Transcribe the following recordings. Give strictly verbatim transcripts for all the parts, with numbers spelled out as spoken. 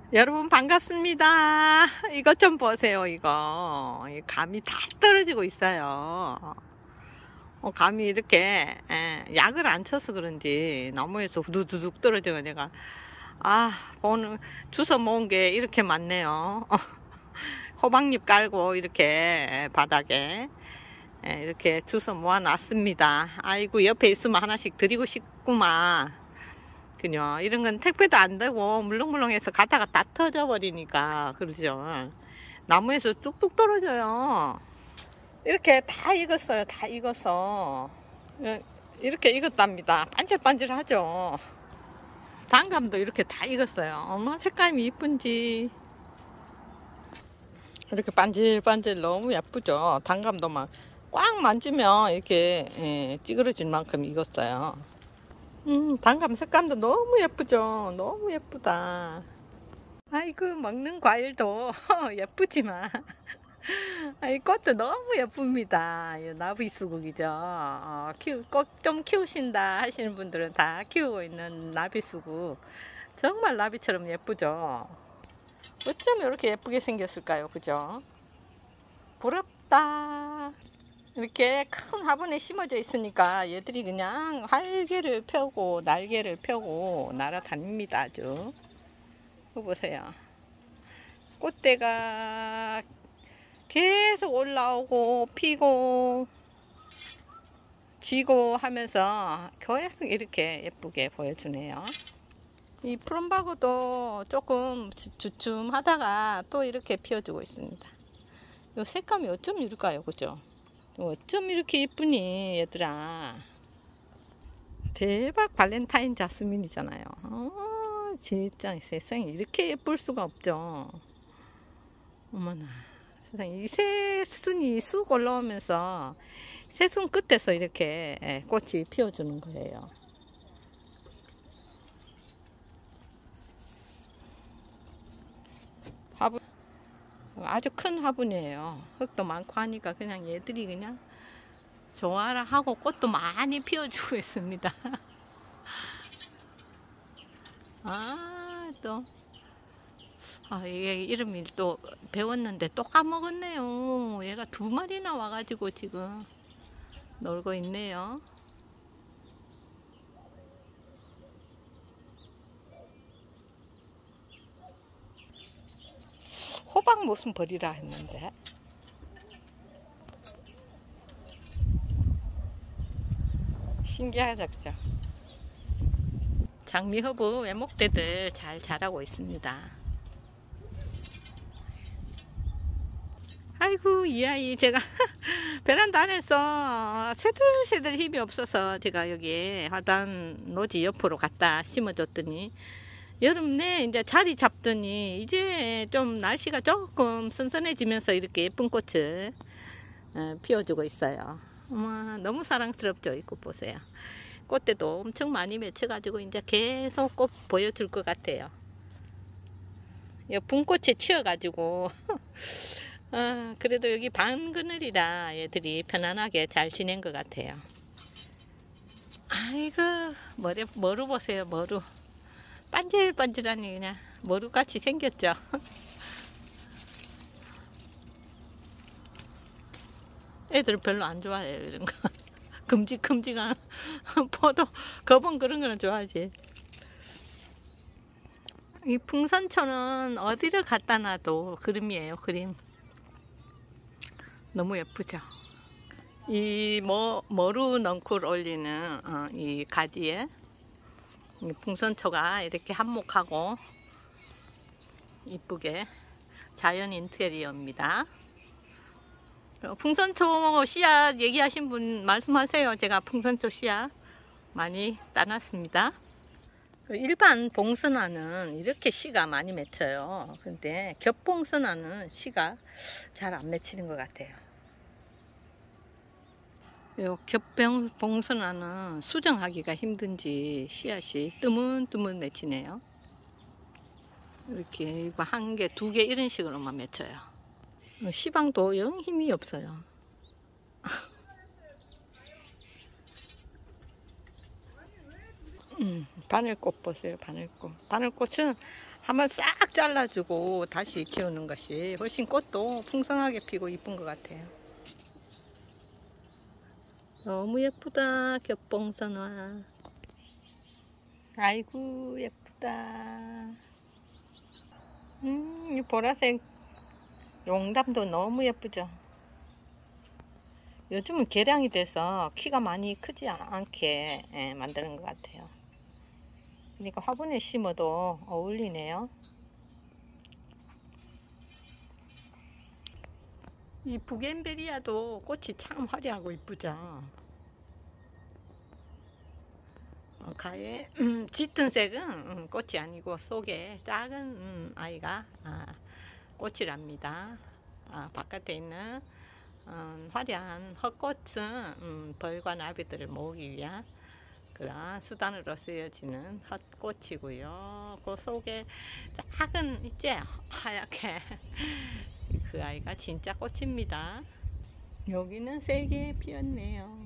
여러분 반갑습니다. 이것 좀 보세요. 이거 감이 다 떨어지고 있어요. 어, 감이 이렇게 예, 약을 안 쳐서 그런지 나무에서 후두두둑 떨어져가 내가 아 오늘 주워 모은 게 이렇게 많네요. 호박잎 깔고 이렇게 바닥에 예, 이렇게 주워 모아 놨습니다. 아이고 옆에 있으면 하나씩 드리고 싶구만. 그녀 이런 건 택배도 안 되고 물렁물렁해서 가다가 다 터져 버리니까 그러죠. 나무에서 뚝뚝 떨어져요. 이렇게 다 익었어요. 다 익어서 이렇게 익었답니다. 반질반질하죠. 단감도 이렇게 다 익었어요. 어머 색감이 이쁜지. 이렇게 반질반질 너무 예쁘죠. 단감도 막 꽉 만지면 이렇게 예, 찌그러질 만큼 익었어요. 음, 단감 색감도 너무 예쁘죠. 너무 예쁘다. 아이고 먹는 과일도 예쁘지만 이 꽃도 너무 예쁩니다. 이 나비수국이죠. 어, 키우, 꽃 좀 키우신다 하시는 분들은 다 키우고 있는 나비수국. 정말 나비처럼 예쁘죠. 어쩜 이렇게 예쁘게 생겼을까요? 그죠? 부럽다. 이렇게 큰 화분에 심어져 있으니까 얘들이 그냥 활개를 펴고 날개를 펴고 날아다닙니다. 아주. 이거 보세요. 꽃대가 계속 올라오고 피고 지고 하면서 계속 이렇게 예쁘게 보여주네요. 이 푸른바구도 조금 주춤하다가 또 이렇게 피어주고 있습니다. 이 색감이 어쩜 이럴까요? 그죠? 어쩜 이렇게 예쁘니 얘들아. 대박 발렌타인 자스민이잖아요. 어, 진짜 세상에 이렇게 예쁠 수가 없죠. 어머나 세상에 이 새순이 쑥 올라오면서 새순 끝에서 이렇게 꽃이 피어주는 거예요. 화분 아주 큰 화분이에요. 흙도 많고 하니까 그냥 얘들이 그냥 좋아라 하고 꽃도 많이 피워주고 있습니다. 아, 또, 아, 얘 이름이 또 배웠는데 또 까먹었네요. 얘가 두 마리나 와가지고 지금 놀고 있네요. 호박 무슨 버리라 했는데. 신기하죠, 그죠? 장미허브 외목대들 잘 자라고 있습니다. 아이고 이 아이 제가 베란다 안에서 새들새들 힘이 없어서 제가 여기 화단 노지 옆으로 갖다 심어줬더니 여름 내 이제 자리 잡더니 이제 좀 날씨가 조금 선선해지면서 이렇게 예쁜 꽃을 피워주고 있어요. 어머, 너무 사랑스럽죠. 이 꽃 보세요. 꽃대도 엄청 많이 맺혀가지고 이제 계속 꽃 보여줄 것 같아요. 분꽃에 치여가지고 아, 그래도 여기 반 그늘이라 얘들이 편안하게 잘 지낸 것 같아요. 아이고 머리, 머루 보세요. 머루 반질반질하니 그냥 머루같이 생겼죠. 애들 별로 안 좋아해요 이런 거. 큼직큼직한 포도 거봉 그런 거는 좋아하지. 이 풍선초는 어디를 갖다 놔도 그림이에요. 그림 너무 예쁘죠. 이 머, 머루 넝쿨 올리는 어, 이 가지에 이 풍선초가 이렇게 한몫하고 이쁘게 자연 인테리어입니다. 풍선초 씨앗 얘기하신 분 말씀하세요. 제가 풍선초 씨앗 많이 따놨습니다. 일반 봉선화는 이렇게 씨가 많이 맺혀요. 근데 겹봉선화는 씨가 잘 안 맺히는 것 같아요. 요 겹봉선화는 수정하기가 힘든지 씨앗이 뜨문뜨문 맺히네요. 이렇게 이거 한 개, 두 개 이런 식으로만 맺혀요. 시방도 영 힘이 없어요. 음, 바늘꽃 보세요. 바늘꽃. 바늘꽃은 한번 싹 잘라주고 다시 키우는 것이 훨씬 꽃도 풍성하게 피고 이쁜 것 같아요. 너무 예쁘다. 겹봉선화. 아이고 예쁘다. 음, 이 보라색 용담도 너무 예쁘죠. 요즘은 개량이 돼서 키가 많이 크지 않게 예, 만드는 것 같아요. 그러니까 화분에 심어도 어울리네요. 이 부겐베리아도 꽃이 참 화려하고 이쁘죠. 어, 가에 음, 짙은 색은 음, 꽃이 아니고 속에 작은 음, 아이가 아, 꽃이랍니다. 아, 바깥에 있는 음, 화려한 헛꽃은 음, 벌과 나비들을 모으기 위한 그런 수단으로 쓰여지는 헛꽃이고요. 그 속에 작은 이제 하얗게 그 아이가 진짜 꽃입니다. 여기는 세 개 피었네요.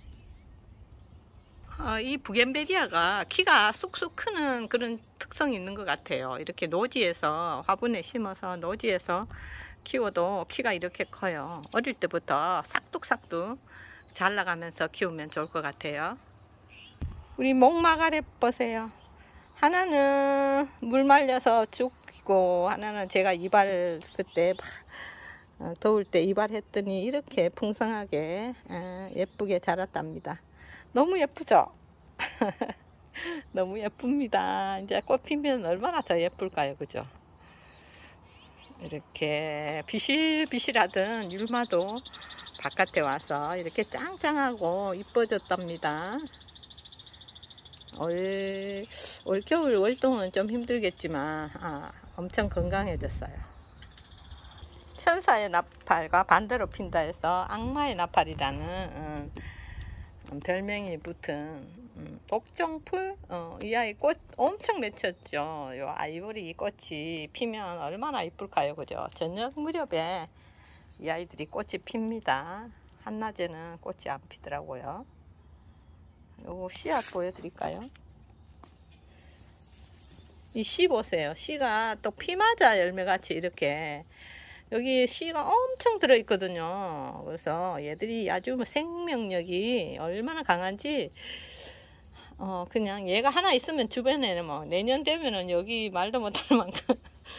어, 이 부겐베리아가 키가 쑥쑥 크는 그런 특성이 있는 것 같아요. 이렇게 노지에서 화분에 심어서 노지에서 키워도 키가 이렇게 커요. 어릴 때부터 싹둑싹둑 잘라가면서 키우면 좋을 것 같아요. 우리 목마가래 보세요. 하나는 물 말려서 죽이고 하나는 제가 이발 그때 더울 때 이발했더니 이렇게 풍성하게 예쁘게 자랐답니다. 너무 예쁘죠? 너무 예쁩니다. 이제 꽃 피면 얼마나 더 예쁠까요? 그죠? 이렇게 비실비실하던 율마도 바깥에 와서 이렇게 짱짱하고 이뻐졌답니다. 올, 올겨울 월동은 좀 힘들겠지만 아, 엄청 건강해졌어요. 천사의 나팔과 반대로 핀다 해서 악마의 나팔이라는 음, 음, 별명이 붙은 음, 복종풀 어, 이 아이 꽃 엄청 맺혔죠. 요 아이보리 꽃이 피면 얼마나 이쁠까요? 그죠? 저녁 무렵에 이 아이들이 꽃이 핍니다. 한낮에는 꽃이 안 피더라고요. 요거 씨앗 보여드릴까요? 이 씨 보세요. 씨가 또 피마자 열매같이 이렇게 여기 씨가 엄청 들어있거든요. 그래서 얘들이 아주 생명력이 얼마나 강한지 어 그냥 얘가 하나 있으면 주변에는 뭐 내년 되면은 여기 말도 못할 만큼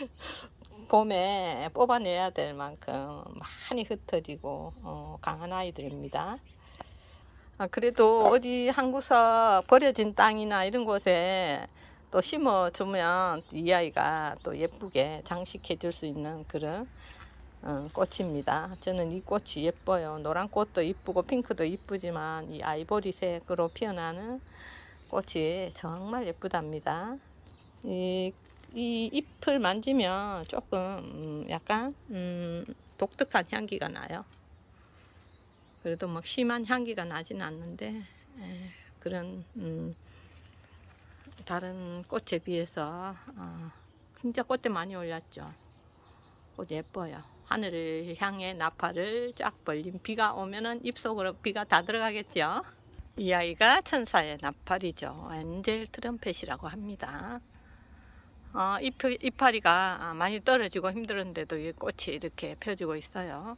봄에 뽑아내야 될 만큼 많이 흩어지고 어 강한 아이들입니다. 아, 그래도 어디 한 구석 버려진 땅이나 이런 곳에 또 심어주면 이 아이가 또 예쁘게 장식해 줄 수 있는 그런 어, 꽃입니다. 저는 이 꽃이 예뻐요. 노란 꽃도 이쁘고 핑크도 이쁘지만 이 아이보리색으로 피어나는 꽃이 정말 예쁘답니다. 이, 이 잎을 만지면 조금 음, 약간 음, 독특한 향기가 나요. 그래도 막 심한 향기가 나진 않는데 에, 그런 음, 다른 꽃에 비해서 어, 진짜 꽃대 많이 올랐죠. 꽃 예뻐요. 하늘을 향해 나팔을 쫙 벌린 비가 오면은 입속으로 비가 다 들어가겠죠. 이 아이가 천사의 나팔이죠. 엔젤 트럼펫이라고 합니다. 어, 잎, 이파리가 많이 떨어지고 힘들었는데도 이 꽃이 이렇게 펴지고 있어요.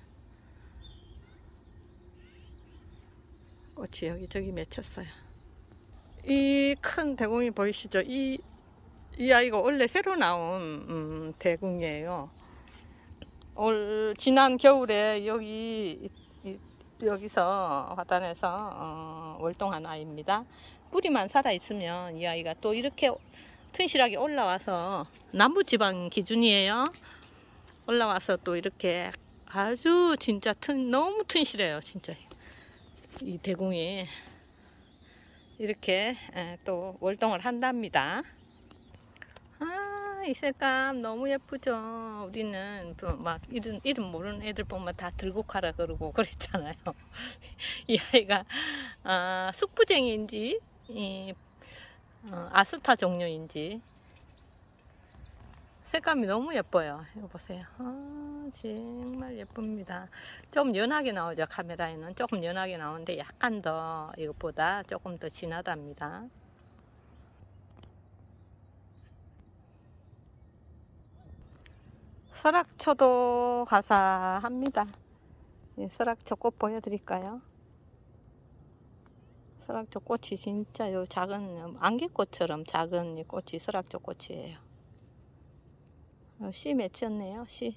꽃이 여기저기 맺혔어요. 이 큰 대궁이 보이시죠? 이, 이 아이가 원래 새로 나온 음, 대궁이에요. 올 지난 겨울에 여기 이, 여기서 화단에서 어, 월동한 아이입니다. 뿌리만 살아 있으면 이 아이가 또 이렇게 튼실하게 올라와서 남부지방 기준이에요. 올라와서 또 이렇게 아주 진짜 튼 너무 튼실해요. 진짜 이 대궁이 이렇게 또 월동을 한답니다. 아, 이 색감 너무 예쁘죠. 우리는 막 이름, 이름 모르는 애들 보면 다 들고 가라 그러고 그랬잖아요. 이 아이가 아, 숙부쟁이인지 이, 어, 아스타 종류인지 색감이 너무 예뻐요. 이거 보세요. 아, 정말 예쁩니다. 좀 연하게 나오죠. 카메라에는 조금 연하게 나오는데 약간 더 이것보다 조금 더 진하답니다. 설악초도 가사합니다. 예, 설악초 꽃 보여드릴까요? 설악초 꽃이 진짜 요 작은 안개꽃처럼 작은 이 꽃이 설악초 꽃이에요. 어, 씨 맺혔네요. 씨.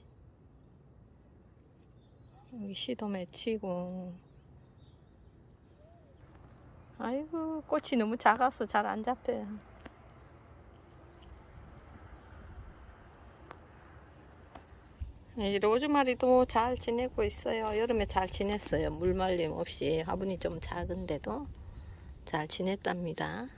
여기 씨도 맺히고. 아이고 꽃이 너무 작아서 잘 안 잡혀요. 이 로즈마리도 잘 지내고 있어요. 여름에 잘 지냈어요. 물말림 없이. 화분이 좀 작은데도 잘 지냈답니다.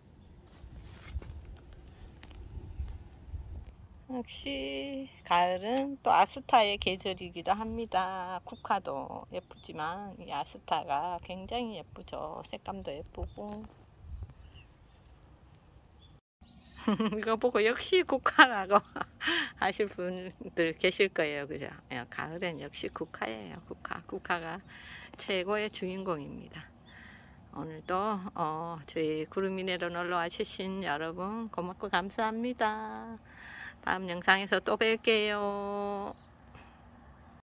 역시 가을은 또 아스타의 계절이기도 합니다. 국화도 예쁘지만 이 아스타가 굉장히 예쁘죠. 색감도 예쁘고. 이거 보고 역시 국화라고 하실 분들 계실 거예요. 그죠? 가을엔 역시 국화예요. 국화. 국화가 최고의 주인공입니다. 오늘도 어, 저희 구름이네로 놀러 와주신 여러분 고맙고 감사합니다. 다음 영상에서 또 뵐게요.